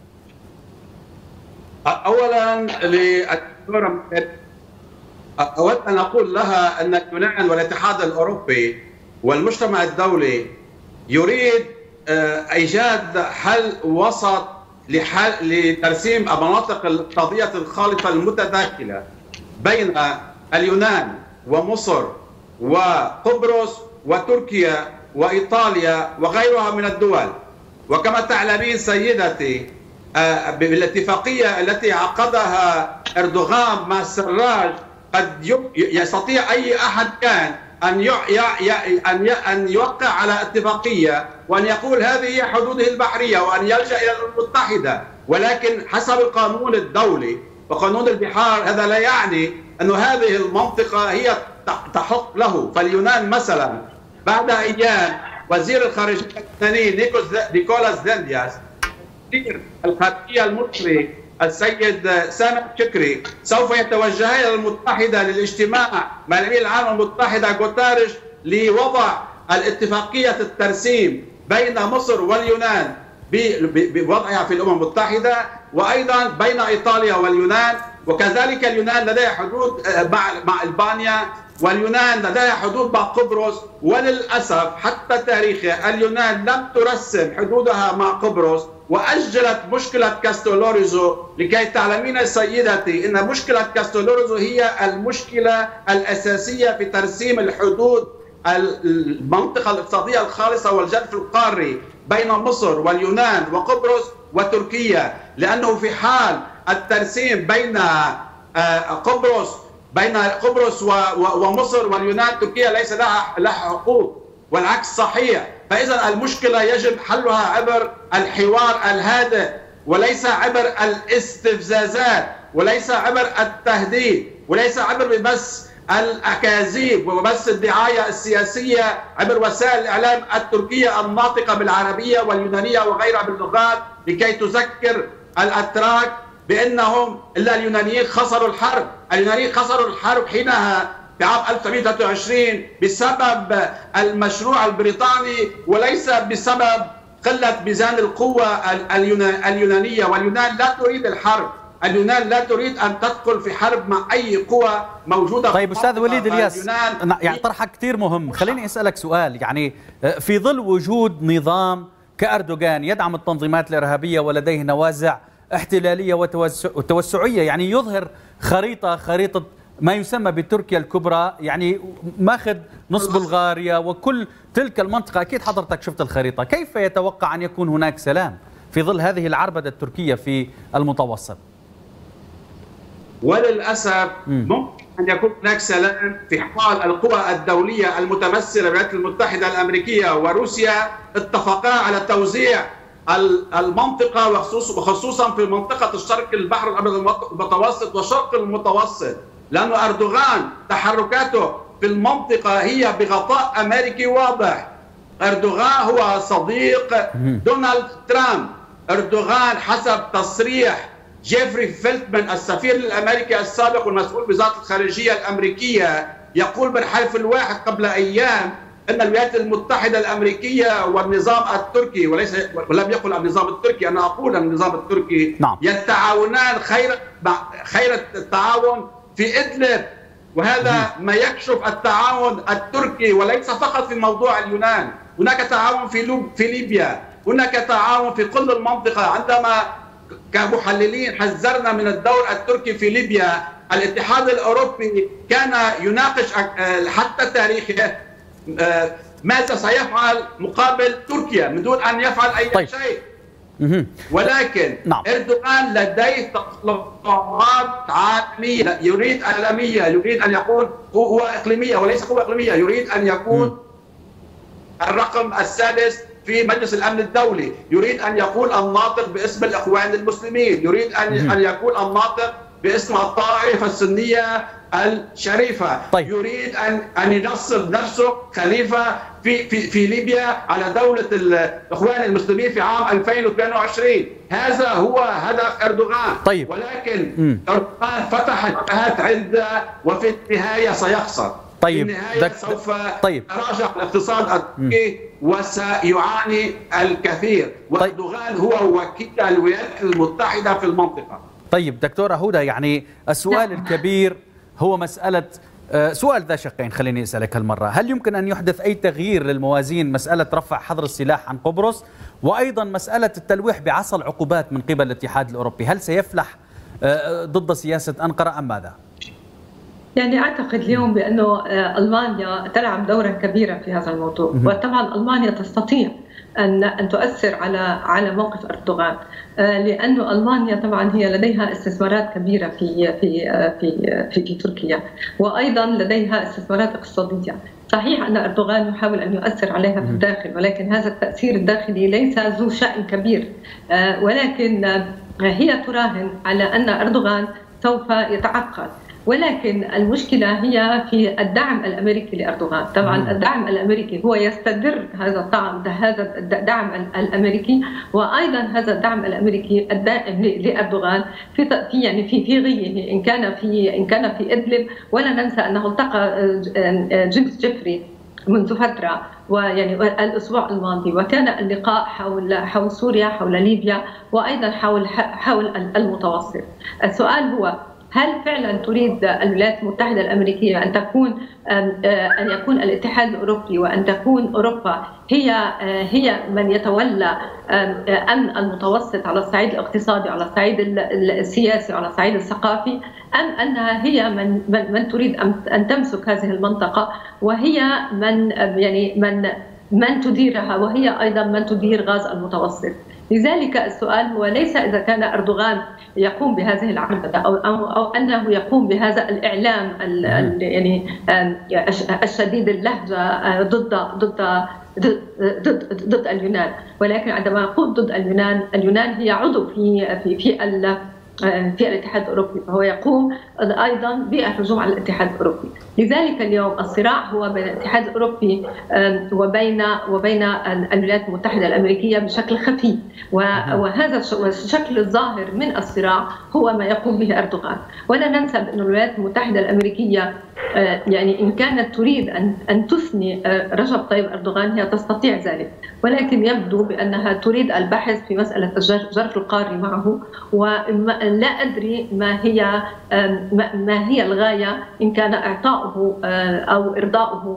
أولا للدكتورة أود أن أقول لها أن اليونان والاتحاد الأوروبي والمجتمع الدولي يريد إيجاد حل وسط لترسيم المناطق الاقتصادية الخالطة المتداخلة بين اليونان ومصر وقبرص وتركيا وإيطاليا وغيرها من الدول. وكما تعلمين سيدتي، بالاتفاقية التي عقدها أردوغان مع سراج قد يستطيع أي أحد كان أن يوقع على اتفاقية وأن يقول هذه هي حدوده البحرية وأن يلجأ إلى الأمم المتحدة، ولكن حسب القانون الدولي وقانون البحار هذا لا يعني أن هذه المنطقة هي تحق له. فاليونان مثلا بعد أيام وزير الخارجية الثاني نيكولاس ديندياس، وزير الخارجية المصري السيد سامح شكري سوف يتوجه إلى المتحدة للاجتماع مع الأمين العام المتحدة غوتاريش لوضع الاتفاقية الترسيم بين مصر واليونان بوضعها في الأمم المتحدة، وأيضا بين إيطاليا واليونان. وكذلك اليونان لديها حدود مع ألبانيا، واليونان لديها حدود مع قبرص. وللأسف حتى تاريخه اليونان لم ترسم حدودها مع قبرص، وأجلت مشكلة كاستولوريزو. لكي تعلمين سيدتي أن مشكلة كاستولوريزو هي المشكلة الأساسية في ترسيم الحدود المنطقة الاقتصادية الخالصة والجلف القاري بين مصر واليونان وقبرص وتركيا، لأنه في حال الترسيم بين قبرص ومصر واليونان، تركيا ليس لها حقوق، والعكس صحيح. فإذا المشكلة يجب حلها عبر الحوار الهادئ، وليس عبر الاستفزازات، وليس عبر التهديد، وليس عبر بس الأكاذيب وبس الدعاية السياسية عبر وسائل الإعلام التركية الناطقة بالعربية واليونانية وغيرها باللغات، لكي تذكر الأتراك بأنهم إلا اليونانيين خسروا الحرب. اليونانيين خسروا الحرب حينها في عام 1923 بسبب المشروع البريطاني، وليس بسبب قلة ميزان القوة اليونانية. واليونان لا تريد الحرب، اليونان لا تريد أن تدخل في حرب مع أي قوة موجودة. طيب أستاذ وليد الياس، يعني طرحك كثير مهم. خليني أسألك سؤال، يعني في ظل وجود نظام كأردوغان يدعم التنظيمات الإرهابية ولديه نوازع احتلالية وتوسعية، يعني يظهر خريطة ما يسمى بتركيا الكبرى، يعني ماخذ نص بلغاريا وكل تلك المنطقة. أكيد حضرتك شفت الخريطة. كيف يتوقع أن يكون هناك سلام في ظل هذه العربدة التركية في المتوسط؟ وللأسف ممكن أن يكون هناك سلام في حال القوى الدولية المتمثلة بالولايات المتحدة الأمريكية وروسيا اتفقا على توزيع المنطقة وخصوصا في منطقة الشرق البحر الأبيض المتوسط وشرق المتوسط، لأن أردوغان تحركاته في المنطقة هي بغطاء أمريكي واضح. أردوغان هو صديق دونالد ترامب. أردوغان حسب تصريح جيفري فيلتمان السفير الأمريكي السابق والمسؤول بوزارة الخارجية الأمريكية يقول بالحرف الواحد قبل أيام أن الولايات المتحدة الأمريكية والنظام التركي، ولم يقل النظام التركي، أنا أقول النظام التركي، يتعاونان خير التعاون في إدلب. وهذا ما يكشف التعاون التركي، وليس فقط في موضوع اليونان. هناك تعاون في ليبيا، هناك تعاون في كل المنطقة. عندما كمحللين حذرنا من الدور التركي في ليبيا، الاتحاد الأوروبي كان يناقش حتى تاريخه ماذا سيفعل مقابل تركيا من دون أن يفعل أي شيء. ولكن أردوغان لديه تطلعات عالمية، يريد عالمية، يريد أن يكون هو إقليمية وليس قوة إقليمية، يريد أن يكون الرقم السادس في مجلس الأمن الدولي، يريد أن يكون الناطق باسم الإخوان المسلمين، يريد أن يكون الناطق باسم الطائفة السنية الشريفة. يريد أن ينصب نفسه خليفة في ليبيا على دولة الإخوان المسلمين في عام 2022. هذا هو هدف أردوغان. ولكن أردوغان فتح جبهات عدة وفي النهاية سيخسر. في النهاية سوف يتراجع الاقتصاد التركي وسيعاني الكثير. وأردوغان هو وكيل الولايات المتحدة في المنطقة. طيب دكتورة هدى، يعني السؤال الكبير هو مسألة سؤال ذا شقين. خليني أسألك هالمرة، هل يمكن أن يحدث أي تغيير للموازين، مسألة رفع حظر السلاح عن قبرص، وأيضا مسألة التلويح بعصا العقوبات من قبل الاتحاد الأوروبي؟ هل سيفلح ضد سياسة أنقرة أم ماذا؟ يعني أعتقد اليوم بأنه ألمانيا تلعب دورا كبيرا في هذا الموضوع، وطبعا ألمانيا تستطيع أن تؤثر على موقف أردوغان، لأنه ألمانيا طبعا هي لديها استثمارات كبيرة في تركيا، وأيضا لديها استثمارات اقتصادية. صحيح أن أردوغان يحاول أن يؤثر عليها في الداخل، ولكن هذا التأثير الداخلي ليس ذو شأن كبير، ولكن هي تراهن على أن أردوغان سوف يتعقل. ولكن المشكلة هي في الدعم الأمريكي لأردوغان. طبعا الدعم الأمريكي هو يستدر هذا الدعم الأمريكي، وأيضا هذا الدعم الأمريكي الدائم لأردوغان في غيه، إن كان في إدلب. ولا ننسى أنه التقى جيمس جيفري منذ فترة، ويعني الأسبوع الماضي، وكان اللقاء حول سوريا، حول ليبيا، وأيضا حول المتوسط. السؤال هو: هل فعلا تريد الولايات المتحدة الأمريكية أن يكون الاتحاد الأوروبي وأن تكون أوروبا هي من يتولى أمن المتوسط على الصعيد الاقتصادي، على الصعيد السياسي، على الصعيد الثقافي، أم أنها هي من تريد أن تمسك هذه المنطقة وهي من تديرها، وهي أيضا من تدير غاز المتوسط؟ لذلك السؤال هو ليس إذا كان أردوغان يقوم بهذه العربدة أو أنه يقوم بهذا الإعلام يعني الشديد اللهجة ضد اليونان، ولكن عندما أقول ضد اليونان هي عضو في الاتحاد الأوروبي، فهو يقوم أيضا بالهجوم على الاتحاد الأوروبي. لذلك اليوم الصراع هو بين الاتحاد الأوروبي وبين الولايات المتحدة الأمريكية بشكل خفي، وهذا الشكل الظاهر من الصراع هو ما يقوم به أردوغان. ولا ننسى أن الولايات المتحدة الأمريكية يعني إن كانت تريد أن تثني رجب طيب أردوغان هي تستطيع ذلك، ولكن يبدو بأنها تريد البحث في مسألة الجرف القاري معه، ولا أدري ما هي الغاية، إن كان إعطاؤه أو إرضاؤه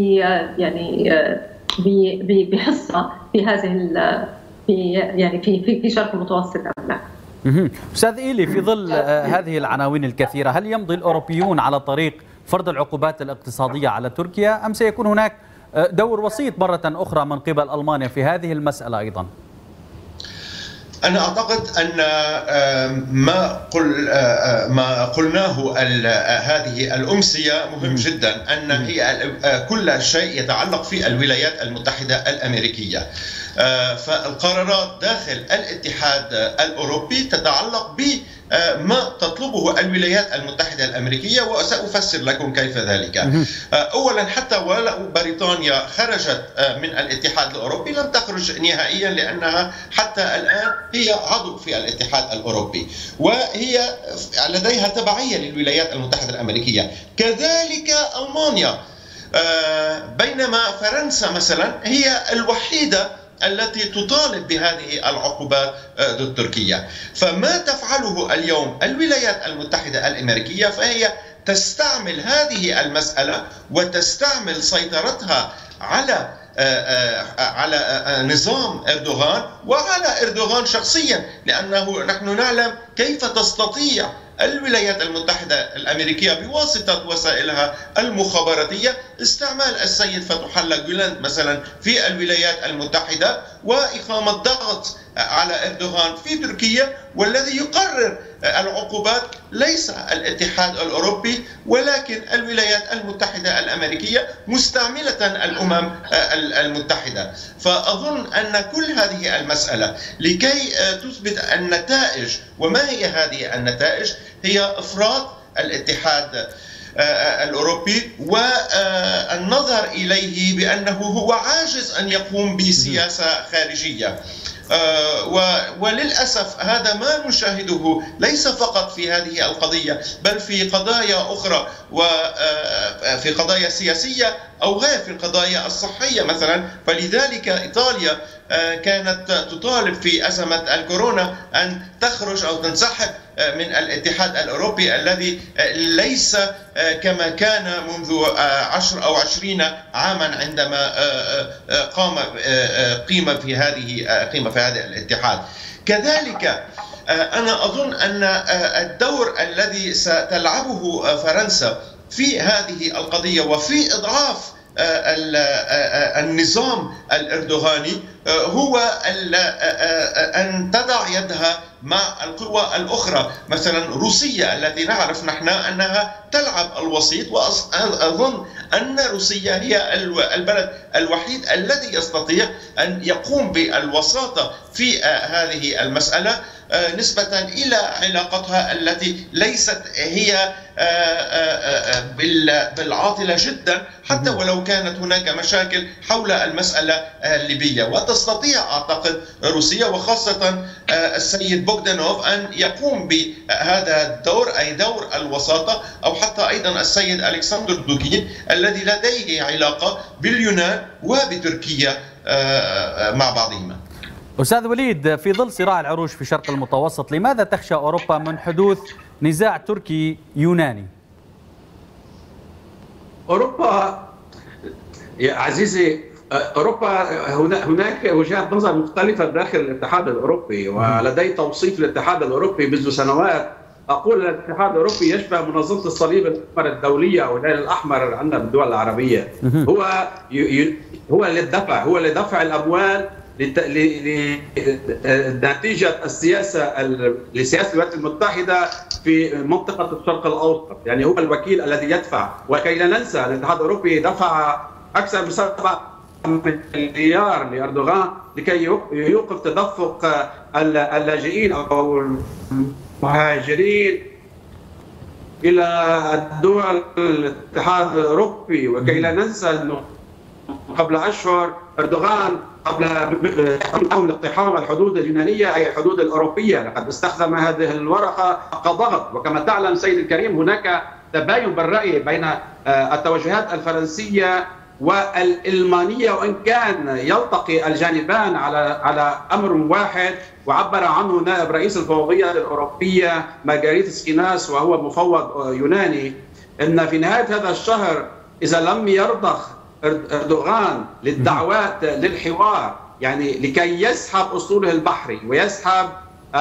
بحصة في هذه في شرق المتوسط أم لا. أستاذ إيلي، في ظل هذه العناوين الكثيرة، هل يمضي الأوروبيون على طريق فرض العقوبات الاقتصادية على تركيا، أم سيكون هناك دور وسيط مرة أخرى من قبل ألمانيا في هذه المسألة أيضا؟ أنا أعتقد أن ما قلناه هذه الأمسية مهم جدا، أن هي كل شيء يتعلق في الولايات المتحدة الأمريكية. فالقرارات داخل الاتحاد الأوروبي تتعلق بما تطلبه الولايات المتحدة الأمريكية، وسأفسر لكم كيف ذلك. أولا، حتى ولو بريطانيا خرجت من الاتحاد الأوروبي لم تخرج نهائيا، لأنها حتى الآن هي عضو في الاتحاد الأوروبي، وهي لديها تبعية للولايات المتحدة الأمريكية. كذلك ألمانيا، بينما فرنسا مثلا هي الوحيدة التي تطالب بهذه العقوبات ضد تركيا. فما تفعله اليوم الولايات المتحدة الأمريكية فهي تستعمل هذه المسألة وتستعمل سيطرتها على نظام أردوغان وعلى أردوغان شخصيا، لأنه نحن نعلم كيف تستطيع الولايات المتحدة الأمريكية بواسطة وسائلها المخابراتية استعمال السيد فتح الله جولان مثلا في الولايات المتحدة وإقامة ضغط على أردوغان في تركيا، والذي يقرر العقوبات ليس الاتحاد الأوروبي ولكن الولايات المتحدة الأمريكية مستعملة الأمم المتحدة. فأظن أن كل هذه المسألة لكي تثبت النتائج، وما هي هذه النتائج؟ هي إفراط الاتحاد الأوروبي والنظر إليه بأنه هو عاجز أن يقوم بسياسة خارجية. وللأسف هذا ما نشاهده ليس فقط في هذه القضية، بل في قضايا أخرى، وفي قضايا سياسية أو غير، في القضايا الصحية مثلا. فلذلك إيطاليا كانت تطالب في أزمة الكورونا أن تخرج أو تنسحب من الاتحاد الأوروبي الذي ليس كما كان منذ 10 أو 20 عاما عندما قيم في هذا الاتحاد. كذلك أنا أظن أن الدور الذي ستلعبه فرنسا في هذه القضية وفي إضعاف النظام الأردوغاني هو أن تضع يدها مع القوى الأخرى، مثلا روسيا التي نعرف نحن أنها تلعب الوسيط، وأظن أن روسيا هي البلد الوحيد الذي يستطيع أن يقوم بالوساطة في هذه المسألة نسبة إلى علاقتها التي ليست هي بالعاطلة جدا، حتى ولو كانت هناك مشاكل حول المسألة الليبية. وتستطيع أعتقد روسيا وخاصة السيد بوغدانوف أن يقوم بهذا الدور، أي دور الوساطة، أو حتى أيضا السيد ألكسندر دوغين الذي لديه علاقة باليونان وبتركيا مع بعضهما. أستاذ وليد، في ظل صراع العروش في شرق المتوسط، لماذا تخشى أوروبا من حدوث نزاع تركي يوناني؟ أوروبا يا عزيزي، أوروبا هناك وجهات نظر مختلفة داخل الاتحاد الأوروبي، ولدي توصيف للاتحاد الأوروبي منذ سنوات. أقول الاتحاد الأوروبي يشبه منظمة الصليب الأحمر الدولية أو الهلال الأحمر عندنا بالدول العربية. هو لدفع الأموال لنتيجة لسياسة الولايات المتحدة في منطقة الشرق الأوسط، يعني هو الوكيل الذي يدفع. وكي لا ننسى الاتحاد الأوروبي دفع أكثر من مليار لأردوغان لكي يوقف تدفق اللاجئين أو المهاجرين إلى الدول الاتحاد الأوروبي. وكي لا ننسى أنه قبل أشهر أردوغان قبل اقتحام الحدود اليونانية أي الحدود الأوروبية لقد استخدم هذه الورقة كضغط. وكما تعلم سيد الكريم هناك تباين بالرأي بين التوجهات الفرنسية والألمانية، وإن كان يلتقي الجانبان على أمر واحد، وعبر عنه نائب رئيس المفوضية الأوروبية مارغريتس إيناس وهو مفوض يوناني، أن في نهاية هذا الشهر إذا لم يرضخ أردوغان للدعوات للحوار، يعني لكي يسحب أسطوله البحري ويسحب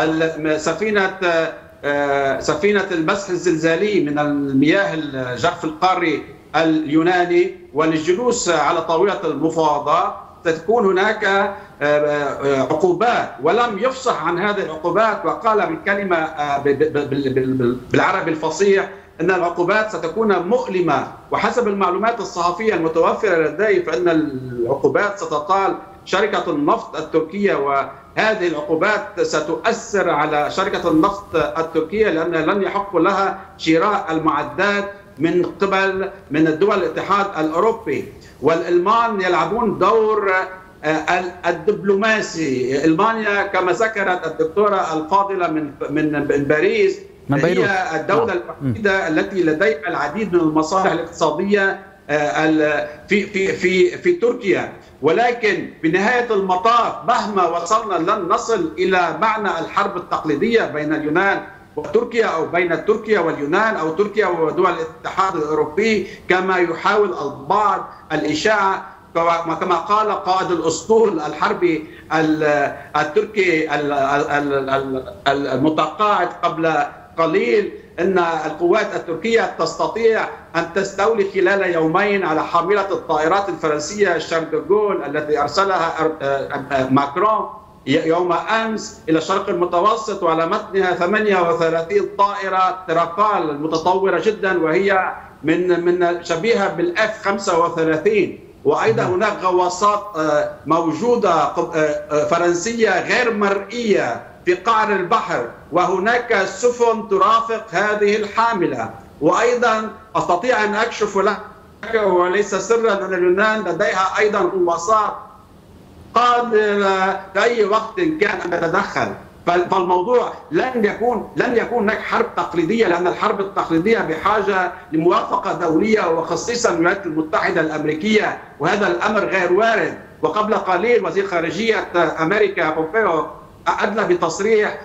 سفينة المسح الزلزالي من المياه الجرف القاري اليوناني والجلوس على طاولة المفاوضات، ستكون هناك عقوبات. ولم يفصح عن هذه العقوبات وقال بالكلمة بالعربي الفصيح أن العقوبات ستكون مؤلمة. وحسب المعلومات الصحفية المتوفرة لدي فإن العقوبات ستطال شركة النفط التركية، وهذه العقوبات ستؤثر على شركة النفط التركية لأن لن يحق لها شراء المعدات من الدول الاتحاد الأوروبي. والألمان يلعبون دور الدبلوماسي. ألمانيا كما ذكرت الدكتورة الفاضلة من باريس هي الدولة الوحيدة التي لديها العديد من المصالح الاقتصادية في تركيا. ولكن بنهاية المطاف مهما وصلنا لن نصل إلى معنى الحرب التقليدية بين اليونان وتركيا أو بين تركيا واليونان أو تركيا ودول الاتحاد الأوروبي كما يحاول البعض الإشاعة. كما قال قائد الأسطول الحربي التركي المتقاعد قبل قليل أن القوات التركية تستطيع أن تستولي خلال يومين على حاملة الطائرات الفرنسية شارل دو غول التي أرسلها ماكرون يوم أمس إلى الشرق المتوسط، وعلى متنها 38 طائرة ترافال متطورة جدا وهي من شبيهة بالإف 35. وأيضا هناك غواصات موجودة فرنسية غير مرئية في قعر البحر، وهناك سفن ترافق هذه الحاملة. وأيضا أستطيع أن أكشف لك وليس سرا أن اليونان لديها أيضا غواصات قادرة في أي وقت كان أن تتدخل. فالموضوع لن يكون هناك حرب تقليدية، لأن الحرب التقليدية بحاجة لموافقة دولية وخصيصا الولايات المتحدة الأمريكية، وهذا الأمر غير وارد. وقبل قليل وزير خارجية أمريكا بومبيو أدلى بتصريح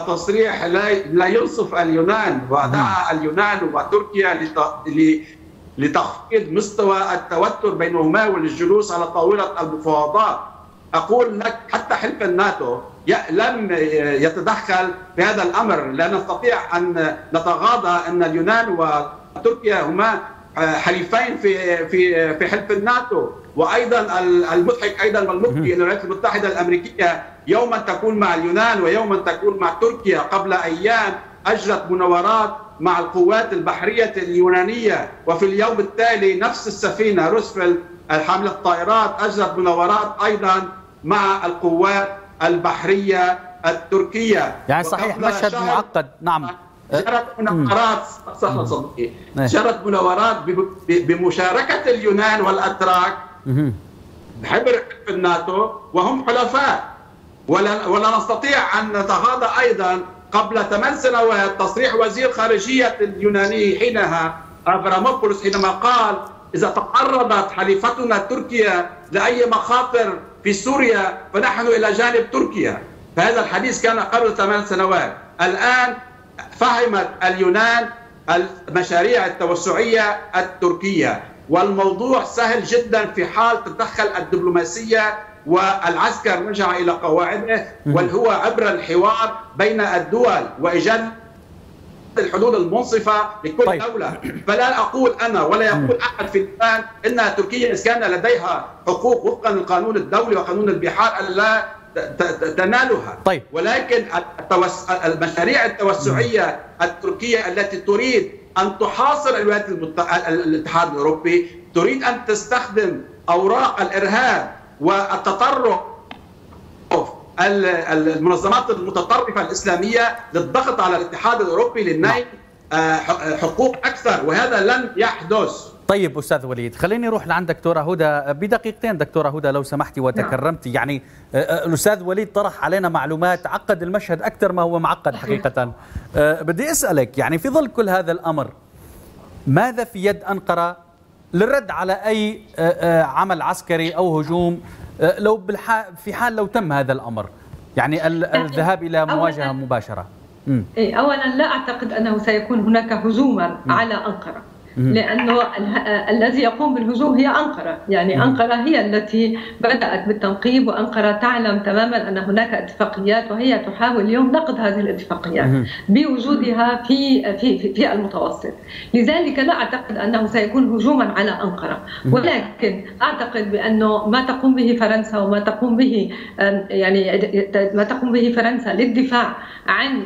لا ينصف اليونان، ودعا اليونان وتركيا لتخفيض مستوى التوتر بينهما وللجلوس على طاولة المفاوضات. أقول لك حتى حلف الناتو لم يتدخل في هذا الأمر، لا نستطيع أن نتغاضى أن اليونان وتركيا هما حليفين في حلف الناتو. وأيضا المضحك أيضا والمبكي أن الولايات المتحدة الأمريكية يوما تكون مع اليونان ويوما تكون مع تركيا. قبل أيام أجرت مناورات مع القوات البحرية اليونانية، وفي اليوم التالي نفس السفينة روزفلت حاملة الطائرات أجرت مناورات أيضا مع القوات البحرية التركية. يعني صحيح مشهد معقد. نعم. جرت مناورات جرت مناورات بمشاركة اليونان والأتراك بحبر الناتو وهم حلفاء، ولا نستطيع أن نتغاضى أيضا قبل 8 سنوات تصريح وزير خارجية اليوناني حينها أفراموبولوس حينما قال إذا تعرضت حليفتنا تركيا لأي مخاطر في سوريا فنحن إلى جانب تركيا. فهذا الحديث كان قبل 8 سنوات. الآن فهمت اليونان المشاريع التوسعية التركية، والموضوع سهل جدا في حال تدخل الدبلوماسية والعسكر رجع إلى قواعده، وهو عبر الحوار بين الدول وإيجاد الحدود المنصفة لكل دولة. فلا أقول أنا ولا يقول أحد في الآن أن تركيا إذا كان لديها حقوق وفقا للقانون الدولي وقانون البحار ألا تنالها. ولكن المشاريع التوسعية التركية التي تريد أن تحاصر الولايات الاتحاد الأوروبي، تريد أن تستخدم أوراق الإرهاب والتطرف المنظمات المتطرفة الإسلامية للضغط على الاتحاد الأوروبي للنيل حقوق أكثر، وهذا لن يحدث. طيب أستاذ وليد، خليني أروح لعند دكتورة هدى بدقيقتين. دكتورة هدى لو سمحتي وتكرمتي، يعني الأستاذ وليد طرح علينا معلومات عقد المشهد أكثر ما هو معقد حقيقة. بدي أسألك، يعني في ظل كل هذا الأمر ماذا في يد أنقرة للرد على أي عمل عسكري أو هجوم لو في حال لو تم هذا الأمر، يعني الذهاب إلى مواجهة مباشرة؟ أولا لا أعتقد أنه سيكون هناك هجوما على أنقرة، لأنه الذي يقوم بالهجوم هي أنقرة، يعني أنقرة هي التي بدأت بالتنقيب، وأنقرة تعلم تماما أن هناك اتفاقيات وهي تحاول اليوم نقض هذه الاتفاقيات بوجودها في المتوسط. لذلك لا أعتقد أنه سيكون هجوما على أنقرة، ولكن أعتقد بأنه ما تقوم به فرنسا وما تقوم به ما تقوم به فرنسا للدفاع عن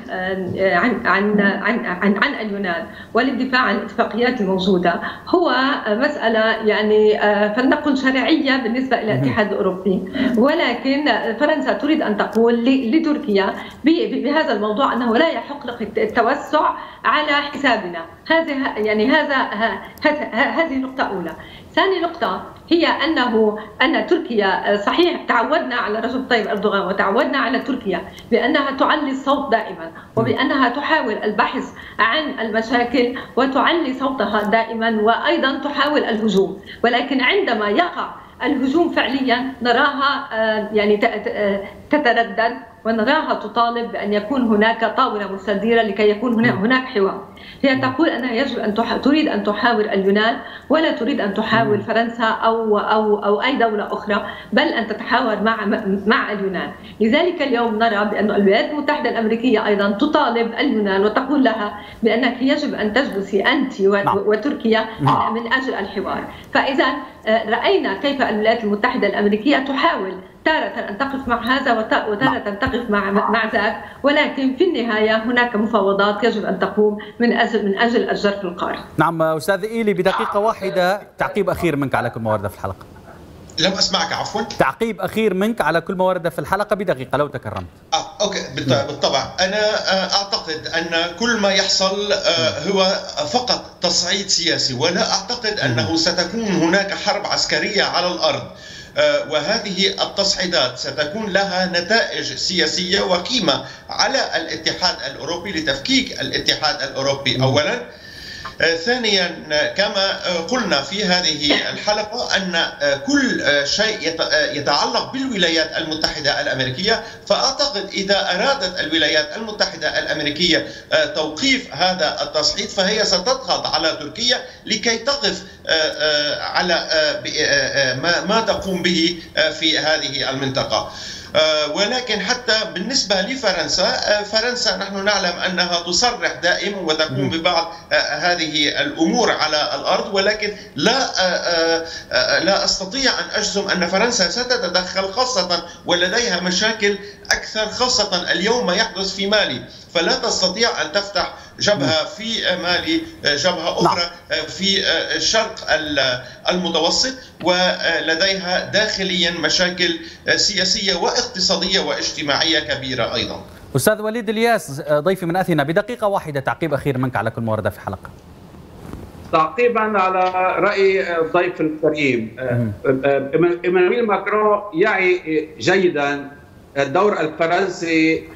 اليونان وللدفاع عن الاتفاقيات الموجودة هو مسألة يعني فلنقل شرعية بالنسبة إلى الاتحاد الأوروبي، ولكن فرنسا تريد أن تقول لتركيا بهذا الموضوع أنه لا يحق لك التوسع على حسابنا. هذه نقطة أولى. ثاني نقطة هي أن تركيا صحيح تعودنا على رجب طيب أردوغان وتعودنا على تركيا بأنها تعلي الصوت دائما وبأنها تحاول البحث عن المشاكل وتعلي صوتها دائما وأيضا تحاول الهجوم، ولكن عندما يقع الهجوم فعليا نراها يعني تتردد ونراها تطالب بأن يكون هناك طاولة مستديرة لكي يكون هناك حوار. هي تقول أنها يجب أن تريد أن تحاور اليونان ولا تريد أن تحاور فرنسا أو أي دولة أخرى، بل أن تتحاور مع اليونان. لذلك اليوم نرى بأن الولايات المتحدة الأمريكية أيضا تطالب اليونان وتقول لها بأنك يجب أن تجلسي أنت وتركيا من أجل الحوار. فإذا رأينا كيف الولايات المتحدة الأمريكية تحاول تارة أن تقف مع هذا وتارة أن تقف مع ذاك، ولكن في النهاية هناك مفاوضات يجب أن تقوم من أجل الجر في القارة. نعم أستاذ إيلي، بدقيقة واحدة تعقيب أخير منك على كل ما ورد في الحلقة. لم أسمعك عفوا. تعقيب أخير منك على كل ما ورد في الحلقة بدقيقة لو تكرمت. أوكي بالطبع. أنا أعتقد أن كل ما يحصل هو فقط تصعيد سياسي، ولا أعتقد أنه ستكون هناك حرب عسكرية على الأرض، وهذه التصعيدات ستكون لها نتائج سياسية وقيمة على الاتحاد الأوروبي لتفكيك الاتحاد الأوروبي أولا. ثانيا كما قلنا في هذه الحلقة أن كل شيء يتعلق بالولايات المتحدة الأمريكية، فأعتقد إذا أرادت الولايات المتحدة الأمريكية توقيف هذا التصعيد فهي ستضغط على تركيا لكي تقف على ما تقوم به في هذه المنطقة. ولكن حتى بالنسبة لفرنسا نحن نعلم أنها تصرح دائما وتقوم ببعض هذه الأمور على الأرض، ولكن لا أستطيع أن أجزم أن فرنسا ستتدخل، خاصة ولديها مشاكل أكثر، خاصة اليوم ما يحدث في مالي، فلا تستطيع أن تفتح جبهة في مالي، جبهة أخرى في الشرق المتوسط، ولديها داخليا مشاكل سياسية واقتصادية واجتماعية كبيرة أيضا. أستاذ وليد الياس ضيفي من أثينا، بدقيقة واحدة تعقيب أخير منك على كل ما ورد في الحلقة. تعقيبا على رأي الضيف الكريم، إيمانويل ماكرون يعي جيدا الدور الفرنسي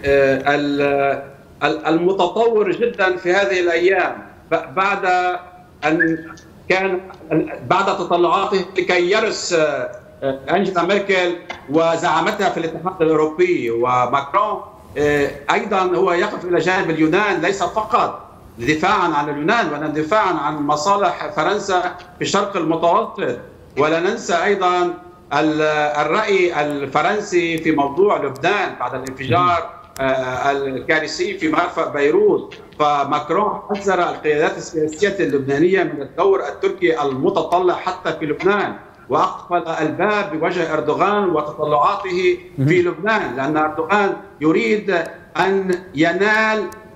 المتطور جدا في هذه الأيام بعد أن كان بعد تطلعاته لكي يرث أنجيلا ميركل وزعامتها في الاتحاد الأوروبي. وماكرون أيضا هو يقف إلى جانب اليونان، ليس فقط دفاعا عن اليونان وإنما دفاعا عن مصالح فرنسا في الشرق المتوسط. ولا ننسى أيضا الرأي الفرنسي في موضوع لبنان بعد الانفجار الكارثي في مرفأ بيروت. فماكرون حذر القيادات السياسية اللبنانية من الدور التركي المتطلع حتى في لبنان، وأقفل الباب بوجه أردوغان وتطلعاته في لبنان، لأن أردوغان يريد أن ينال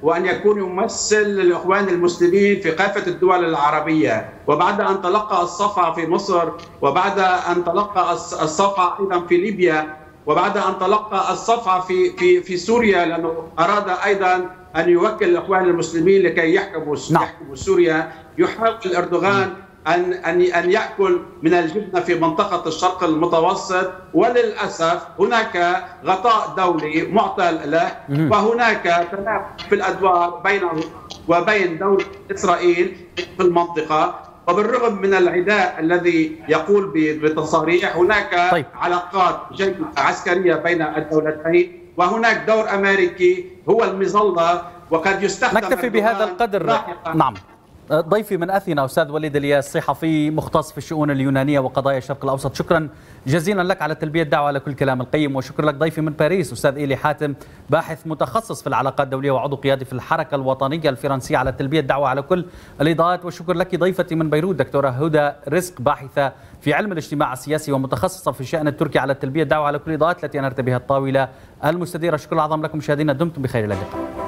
وأن يكون يمثل الإخوان المسلمين في كافة الدول العربية. وبعد أن تلقى الصفعة في مصر، وبعد أن تلقى الصفعة أيضا في ليبيا، وبعد أن تلقى الصفعة في سوريا، لأنه أراد أيضا أن يوكل الإخوان المسلمين لكي يحكموا سوريا، يحاول أردوغان أن يأكل من الجبنة في منطقة الشرق المتوسط. وللأسف هناك غطاء دولي معطى له، وهناك تنافس في الأدوار بينه وبين دولة إسرائيل في المنطقة. وبالرغم من العداء الذي يقول بتصاريح، هناك علاقات جيدة عسكرية بين الدولتين، وهناك دور أمريكي هو المظلة، وقد يستخدم. نكتفي بهذا القدر. نعم. ضيفي من أثينا أستاذ وليد الياس، صحفي مختص في الشؤون اليونانية وقضايا الشرق الأوسط، شكرا جزيلا لك على تلبية الدعوة، على كل كلام القيم. وشكرا لك ضيفي من باريس أستاذ إيلي حاتم، باحث متخصص في العلاقات الدولية وعضو قيادي في الحركة الوطنية الفرنسية، على تلبية الدعوة، على كل الإضاءات. وشكرا لك ضيفتي من بيروت دكتورة هدى رزق، باحثة في علم الاجتماع السياسي ومتخصصة في الشأن التركي، على تلبية الدعوة، على كل الإضاءات التي أنرت بها الطاولة المستديرة. شكرا العظيم لكم مشاهدينا، دمتم بخير، إلى اللقاء.